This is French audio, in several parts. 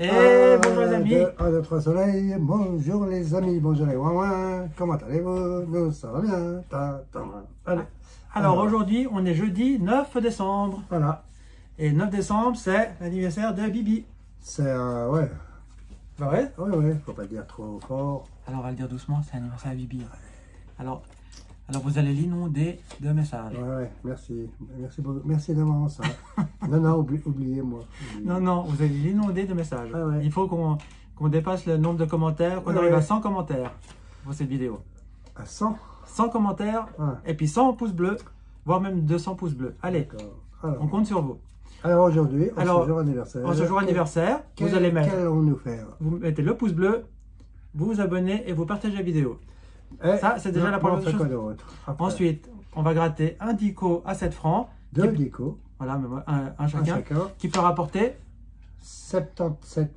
Et bonjour les amis. 1, 2, 3 soleil. Bonjour les amis. Bonjour les ouin. Comment allez-vous? Nous, ça va bien. Allez. Alors aujourd'hui, on est jeudi 9 décembre. Voilà. Et 9 décembre, c'est l'anniversaire de Bibi. C'est ouais. Bah ouais. Ouais. Faut pas le dire trop fort. Alors on va le dire doucement, c'est l'anniversaire de Bibi. Alors vous allez l'inonder de messages. Ouais. Merci beaucoup. Merci d'avance. Hein. non, oubliez-moi. Non, vous allez l'inonder de messages. Ouais. Il faut qu'on dépasse le nombre de commentaires, qu'on arrive à 100 commentaires pour cette vidéo. À 100 100 commentaires, et puis 100 pouces bleus, voire même 200 pouces bleus. Allez, on compte sur vous. Alors aujourd'hui, en ce jour anniversaire, vous allez mettre, qu'allons-nous faire? Vous mettez le pouce bleu, vous vous abonnez et vous partagez la vidéo. Ça, c'est déjà la première chose. Ensuite, on va gratter un dico à 7 francs. Deux dicos. Voilà, un chacun. Qui peut rapporter 77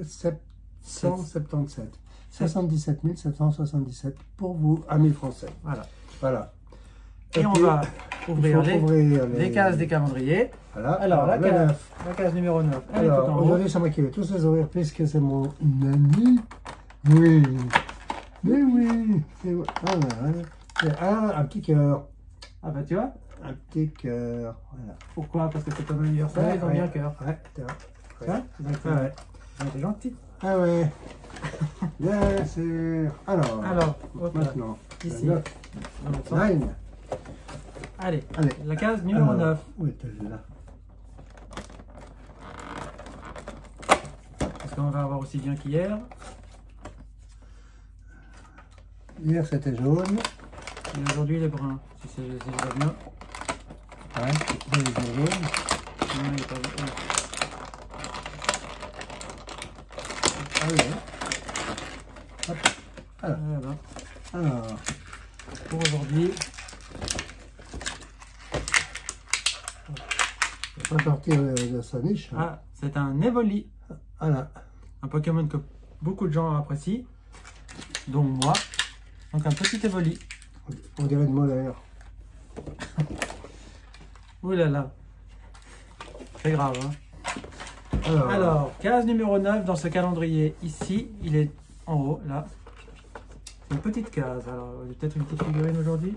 777. 77 777 pour vous, amis français. Voilà. Et on va ouvrir les cases des calendriers. Voilà. Alors, la case numéro 9. Alors, aujourd'hui, c'est moi qui vais tous les ouvrir puisque c'est mon ami. Oui. Mais oui. C'est un petit cœur. Ah bah tu vois. Un petit cœur. Voilà. Pourquoi? Parce que c'est ton anniversaire, ils ont mis un cœur. Ouais, C'est gentil. Ah ouais. Bien sûr. Alors maintenant, ici. 9. Allez, la case numéro 9. Où est-elle là? Parce qu'on va avoir aussi bien qu'hier. Hier c'était jaune. Et aujourd'hui il est brun. Si je vois bien. Ouais, il est jaune. Non, il est pas brun. Ah oui. Hop. Alors, pour aujourd'hui. Il va pas sortir de sa niche. Ah, c'est un Evoli. Voilà. Un Pokémon que beaucoup de gens apprécient, dont moi. Donc un petit Evoli. On dirait de molaire. Ouh là là. C'est grave, hein. Alors, case numéro 9 dans ce calendrier. Ici, il est en haut, là. C'est une petite case. Alors, peut-être une petite figurine aujourd'hui.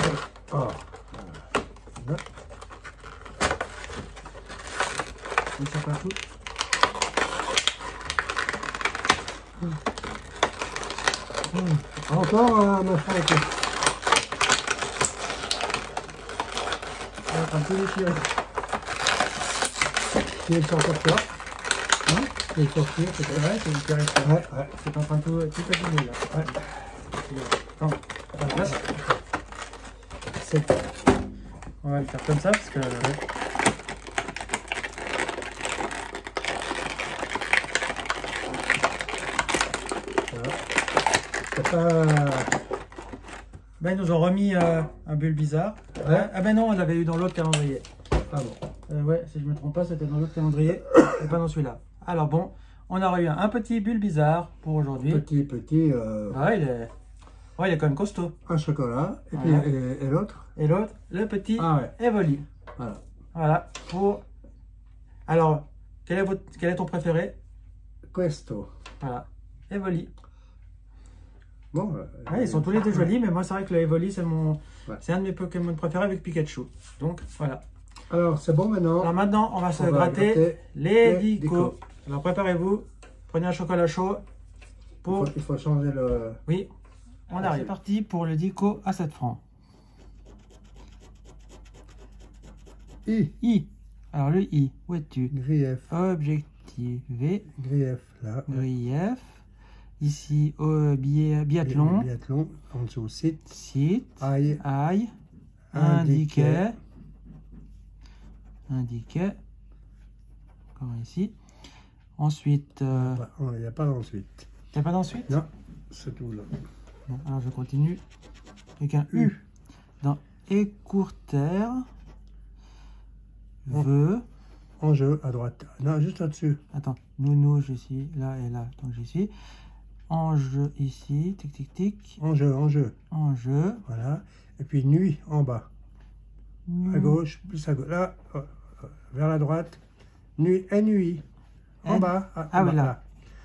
Ça pas tout. Encore un machin avec Un peu déchiré. qui est sorti toi. Il est sorti, c'est vrai, c'est une caresse. Ouais. C'est en train de tout abîmer là. Attends, on va le faire comme ça parce que. Ben, ils nous ont remis un bulle bizarre. Ah ben non, on l'avait eu dans l'autre calendrier. Ah bon. Ouais, si je me trompe pas, c'était dans l'autre calendrier et pas dans celui-là. Alors bon, on a eu un petit bulle bizarre pour aujourd'hui. Petit. Ouais, il est quand même costaud. Un chocolat. Et puis et l'autre? Et l'autre, le petit Evoli. Voilà. Alors, quel est ton préféré? Questo. Voilà. Evoli. Bon. Ils sont tous les deux jolis, mais moi c'est vrai que le Evoli c'est un de mes Pokémon préférés avec Pikachu. Donc voilà. Alors c'est bon maintenant. Alors maintenant on va se gratter les dicos. Alors préparez-vous, prenez un chocolat chaud. Il faut changer le... Oui, on arrive. C'est parti pour le dico à 7 francs. I. Alors le I, où es-tu? Grief. Objectiver. Grief là. Grief. Ici, biathlon. Biathlon. En dessous, site. Aïe. Indiqué. Encore ici. Ensuite. Il n'y a pas d'ensuite. Il n'y a pas d'ensuite? Non, c'est tout là. Bon, alors je continue. Avec un U. Dans écourter. Veut. Enjeu à droite. Non, juste là-dessus. Attends. Nounou, je suis là et là. Donc j'y suis. Enjeu ici, tic. Enjeu. Voilà. Et puis nuit en bas. À gauche, plus à gauche. Là, vers la droite. Nuit. En bas. Ah oui, là.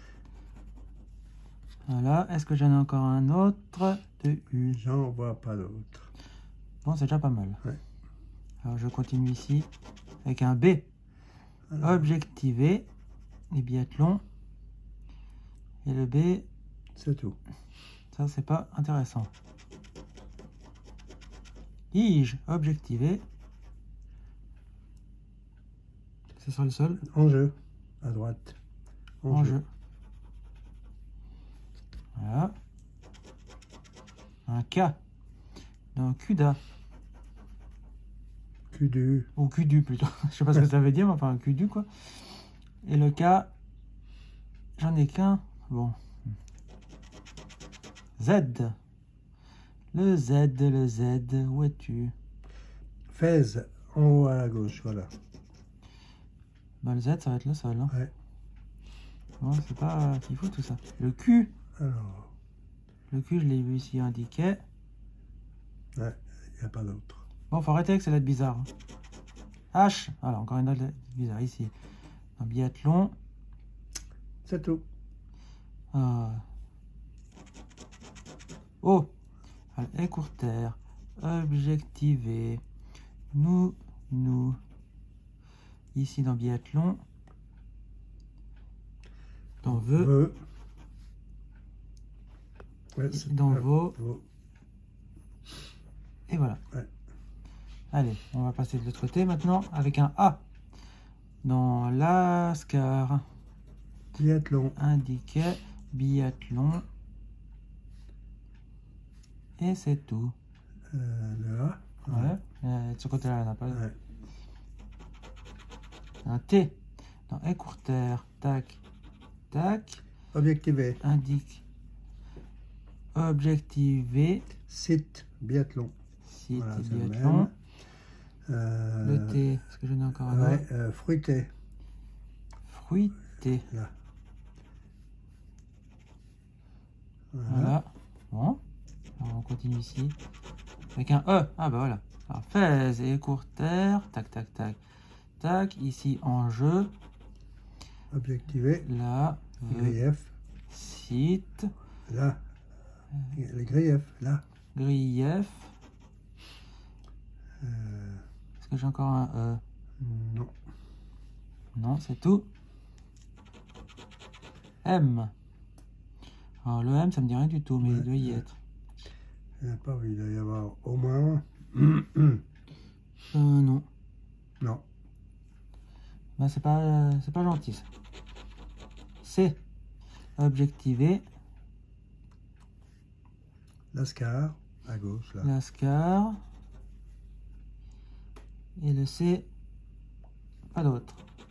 Voilà. Est-ce que j'en ai encore un autre de U? J'en vois pas d'autre. Bon, c'est déjà pas mal. Ouais. Alors, je continue ici avec un B. Alors. Objectivé et biathlon. Et le B. C'est tout. Ça, c'est pas intéressant. I-je objectivé. C'est sur le sol. En jeu. À droite. En jeu. Voilà. Un K. Dans CUDA. QDU. Ou QDU plutôt. Je sais pas ce que ça veut dire, mais enfin un QDU quoi. Et le K, j'en ai qu'un. Bon. Z. Le Z, où es-tu? Fez, en haut à la gauche, voilà. Bah, le Z, ça va être le sol. Hein. Ouais. Bon, c'est pas qu'il faut tout ça. Le Q. Alors. Le Q, je l'ai vu ici indiqué. Ouais, il n'y a pas d'autre. Bon, faut arrêter avec ces lettres bizarres. H. Voilà, encore une autre lettre bizarre ici. Un biathlon. C'est tout. O. Écourtère. Objectivé. Nous. Ici dans biathlon. Dans vœux. Ouais, dans vos. Vaux. Et voilà. Ouais. Allez, on va passer de l'autre côté maintenant avec un A. Dans Lascar. Biathlon. Indiqué. Biathlon. Et c'est tout. Le A. Ouais. De ce côté-là, on n'a pas. Ouais. Un T. Dans écourtère. Tac. Tac. Objectivé. Indique. Objectivé. Site. Biathlon. Site Voilà, biathlon. Le T. Est-ce que j'en ai encore un autre? Ouais, fruité. Fruité. Là. Voilà. Bon. Alors on continue ici. Avec un E. Ah bah voilà. Alors Fez et écourtère. Tac, tac, tac. Tac. Ici en jeu. Objectivé. Là. Grief. Site. Là. Les griefs. Là. Grief. Est-ce que j'ai encore un E? Non. Non, c'est tout. M. Alors le M, ça me dit rien du tout, mais Ouais, il doit y être. Il n'y a pas, il doit y avoir au moins un. Non. Non. Ben, c'est pas gentil ça. C. Objectivé. Lascar, à gauche, là. Lascar. Et le C. Pas d'autre.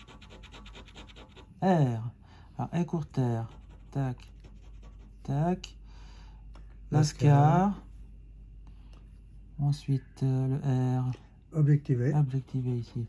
R. Alors écourtère. Tac. Tac. Lascar. Ensuite le R. Objectivé. Objectivé ici.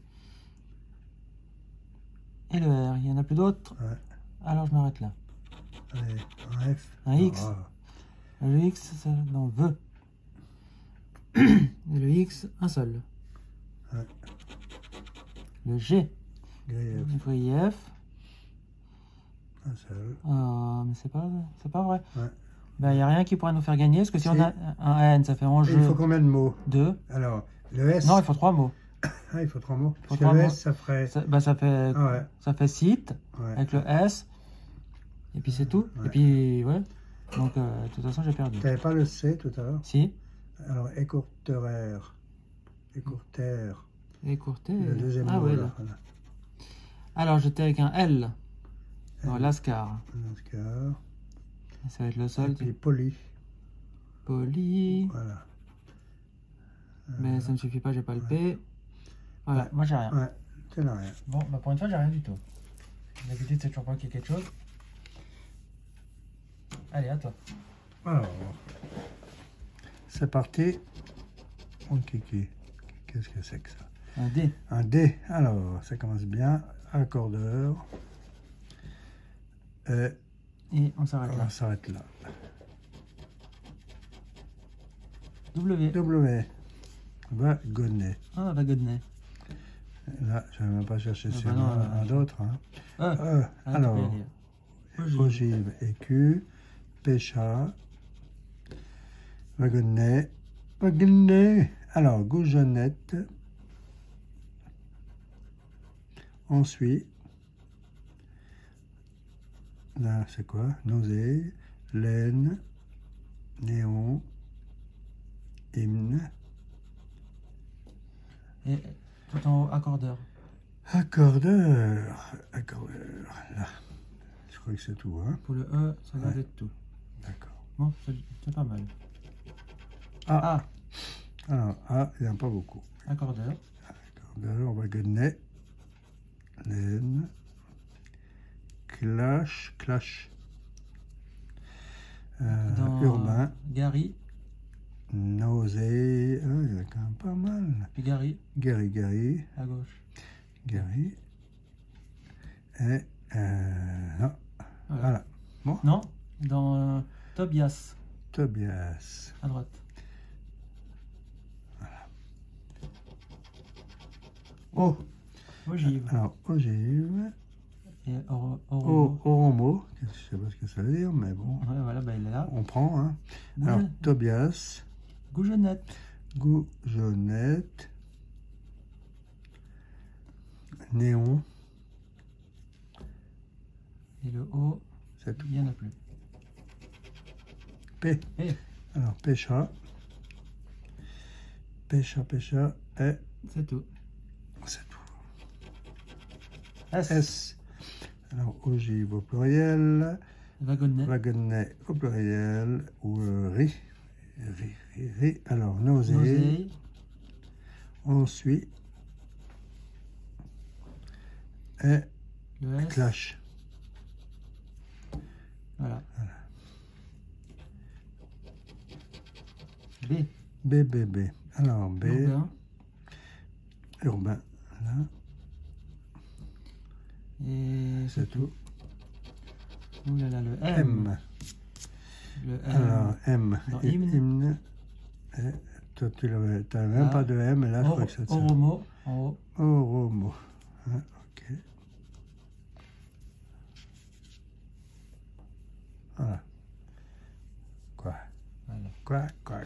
Et le R. Il n'y en a plus d'autres. Ouais. Alors je m'arrête là. Allez, un F. Un X. Ah. Le X, ça n'en veut. Et le X, un seul. Ouais. Le G. Grief. Le grief. Un seul. Mais c'est pas vrai. Ouais. Ben, il n'y a rien qui pourrait nous faire gagner. Parce que si Si. on a un N, ça fait en Et jeu il faut combien de mots? 2. Alors, le S. Non, il faut 3 mots. Ah, il faut 3 mots. faut Parce trois que le mots. S, ça ferait. Ça fait site Ouais. avec le S. Et puis c'est tout. Ouais. Et puis, ouais. Donc, de toute façon, j'ai perdu. Tu n'avais pas le C tout à l'heure? Si. Alors, écourtère. Écourtère. Écourté. Le deuxième Ah mot, ouais, là. là. Voilà. Alors, j'étais avec un L. Dans L. Lascar. Lascar. Ça va être le Et sol. puis poli. Poli. Voilà. Mais ça ne suffit pas, j'ai pas le P. Voilà, Ouais. moi j'ai rien. Ouais, tu n'as rien. Bon, bah pour une fois, j'ai rien du tout. D'habitude, c'est toujours pas qu'il y ait quelque chose. Allez, à toi. Alors, c'est parti. Mon kiki. Qu'est-ce que c'est que ça? Un D. Un D. Alors, ça commence bien. Accordeur. Et on s'arrête On là. s'arrête là. W. W. Wagonnet. Ah, wagonnet. Là, je ne vais même pas chercher Ah sur bah non, d'autres. Hein. Ah, Alors, ogive. ogive, écu, pêcha, wagonnet, wagonnet. Alors, goujonnette. Ensuite, là, c'est quoi? Nausée, laine, néon, hymne. Et tout en haut, accordeur. Accordeur, accordeur, là. Je crois que c'est tout, hein? Pour le E, ça doit être tout. D'accord. Bon, c'est pas mal. Ah. Alors, A, il n'y en a pas beaucoup. Accordeur. Accordeur, wagonnet, laine, clash, urbain, Gary. nausée, il y en a quand même pas mal. Puis Gary. Gary, À gauche. Gary, et, non, voilà. Bon, Non, dans Tobias. Tobias. À droite. Oh, Ogive. alors, ogive, Et Oromo. oromo, je sais pas ce que ça veut dire, mais bon, Ouais, voilà, bah, il est là. on prend, hein. Alors, Tobias, Goujonnette. goujonnette, néon, Et le O, c'est tout. il n'y en a plus. P. Et Alors, pêcha, et c'est tout. c'est tout. S. S. Alors, ogive au pluriel, Wagonnet. wagonnet au pluriel, ou riz. Alors, nausée. Nausée. Ensuite, et Le S. clash. Voilà. B. B. Alors, B, Urbain. urbain. Là, Et c'est tout. Ouh là là, le M. M. Le M. Alors, M. Dans Et hymne. hymne. Et toi, tu n'avais même Ah. pas de M, et là, je crois que c'est ça. Oromo. En haut. Oromo. Hein, ok. Voilà. Quoi? Voilà. Quoi?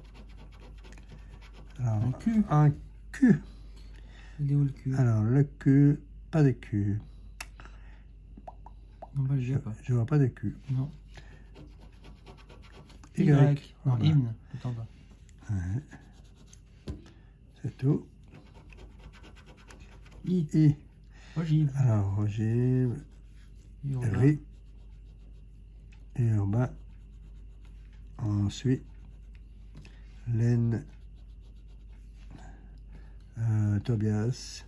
Alors, Un Q. un Q. Il est où le Q? Alors, le Q, pas de Q. Non, bah, je sais pas. Je vois pas de Q. Non. Y. Non, Voilà. hymne, tout en bas. Ouais. C'est tout. I. Ogive. Alors, ogive, Urbain. riz, urbain. Ensuite, laine, Tobias.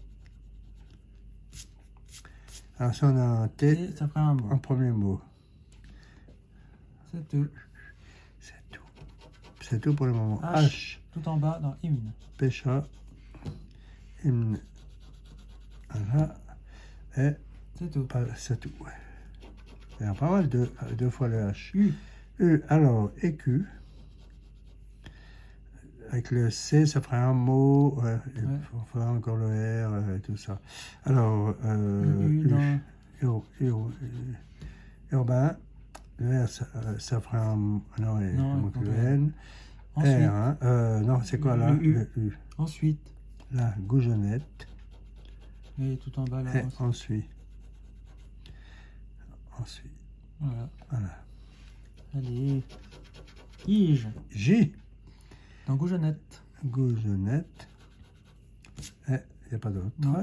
Alors, ça, on a un T, Et ça ferait un mot. en premier mot. C'est tout. C'est tout. C'est tout pour le moment. H. H. Tout en bas dans hymne. Pêcha, hymne. Voilà. Et C'est tout. c'est tout. Il y a pas mal deux fois le H. U. Alors, écu. Avec le C, ça ferait un mot. Ouais, il faudra encore le R et tout ça. Alors, U dans... urbain. Le R, ça ferait un... Non, il Non, manque il le manque le N. Ensuite. R, hein. Non, c'est quoi là? Le U. Le U. Ensuite. Là, goujonnette. Et tout en bas là. Et ensuite. Voilà. Voilà. Allez. Ige. J. Dans goujonnette. Goujonnette. Et il n'y a pas d'autre. Non.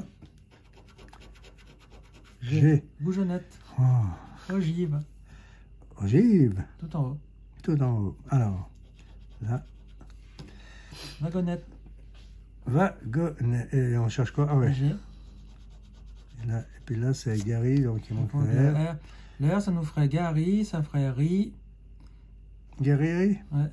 G. Goujonnette. Oh. Ogive. Ogive. Tout en haut. Tout en haut. Alors, là. Wagonnette. Wagonnet. Et on cherche quoi? Ah ouais. G. Et puis là, c'est Gary, donc il manque Donc, le R. le R, ça nous ferait Gary, ça ferait Ri. Gary. Ouais.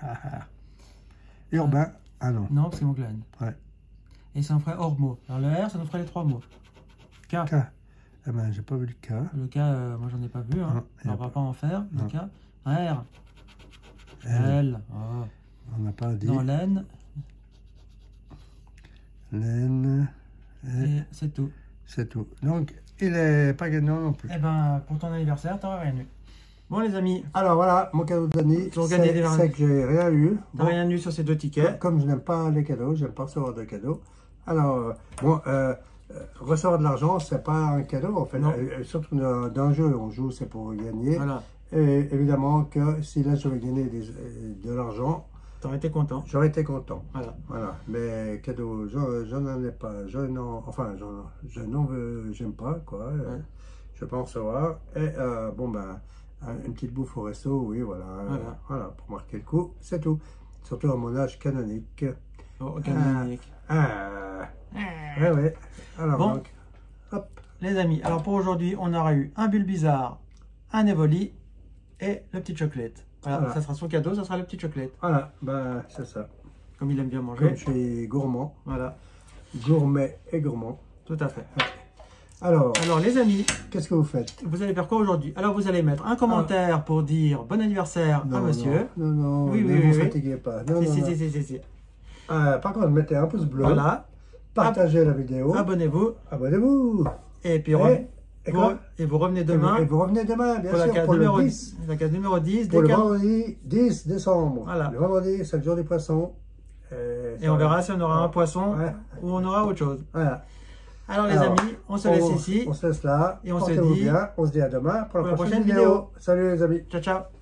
Urbain. Ah non. Non, parce qu'il manque le N. Ouais. Et ça nous ferait hors mot. Alors le R, ça nous ferait les trois mots. K. K. Ah ben, j'ai pas vu le K. Le K, moi j'en ai pas vu. Hein. Non, On va pas en faire. Le Non. K. Un R. L. L. Oh. On n'a pas dit. Dans l'N. Laine. Et c'est tout. C'est tout. Donc, il est pas gagnant non plus. Eh ben, pour ton anniversaire, t'auras rien eu. Bon, les amis, Alors voilà, mon cadeau d'Annie, Ils ont gagné des c'est que j'ai rien eu. t'as rien eu sur ces 2 tickets. Comme je n'aime pas les cadeaux, j'aime pas recevoir de cadeaux. Alors, bon, recevoir de l'argent, c'est pas un cadeau, en fait. Non. Surtout d'un jeu, on joue, c'est pour gagner. Voilà, Et évidemment que si là, je vais gagner de l'argent, t'aurais été content. j'aurais été content. Voilà. Voilà, mais cadeaux, je n'en ai pas. Je n'en veux, j'aime pas, quoi. Ouais. Je vais pas en recevoir. Et bon, ben, une petite bouffe au resto, oui, voilà. Voilà. Voilà, pour marquer le coup, c'est tout. Surtout à mon âge canonique. Oh, canonique. Ouais. Alors, Bon. donc, hop. Les amis, alors pour aujourd'hui, on aura eu un Bulbizarre, un Evoli et le petit chocolate. Voilà, Voilà. ça sera son cadeau, ça sera le petit chocolate. Voilà, ben, c'est ça. Comme il aime bien Comme manger. je suis gourmand, Voilà, gourmet et gourmand. tout à fait. Alors, Alors les amis, qu'est-ce que vous faites? vous allez faire quoi aujourd'hui? Alors vous allez mettre un commentaire pour dire bon anniversaire à monsieur. Non, Oui, ne oui, vous oui. fatiguez pas. Non, Si, non, si, non. si. Par contre, mettez un pouce bleu, Voilà, partagez la vidéo, abonnez-vous. abonnez-vous. Et puis Et quoi? vous revenez demain Et vous revenez demain, bien pour la sûr, case pour le numéro 10. La case numéro 10 Pour des le cas- vendredi 10 décembre. Voilà. Le vendredi, c'est le jour du poisson. Et on verra si on aura un poisson Ouais. ou on aura autre chose. Voilà. Alors les Alors, amis, on se laisse ici. On se laisse là. Et on se Portez-vous dit bien. On se dit à demain pour la prochaine vidéo. Salut les amis. Ciao, ciao.